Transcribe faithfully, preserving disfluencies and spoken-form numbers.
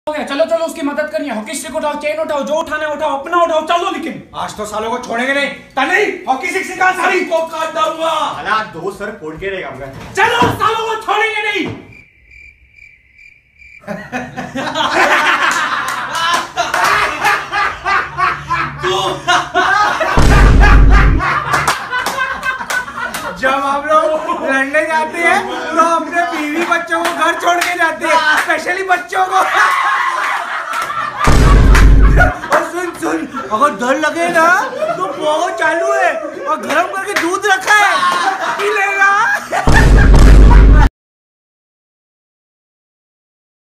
चलो चलो उसकी मदद करिए। हॉकी स्टिक उठाओ, चेन उठाओ, जो उठाना है उठाओ, अपना उठाओ, चलो। लेकिन आज तो सालों को छोड़ेंगे नहीं। तनी हॉकी स्टिक निकाल, सारी को काट दूंगा। अला दो सर फोड़ के रहेगा। चलो सालों को छोड़ेंगे नहीं। जब हम लोग लड़ने जाते हैं तो अपने बीवी बच्चों को घर छोड़ के जाते हैं, स्पेशली बच्चों को। और सुन सुन, अगर डर लगे ना तो बहुत चालू है और गरम करके दूध रखा है, पी लेना।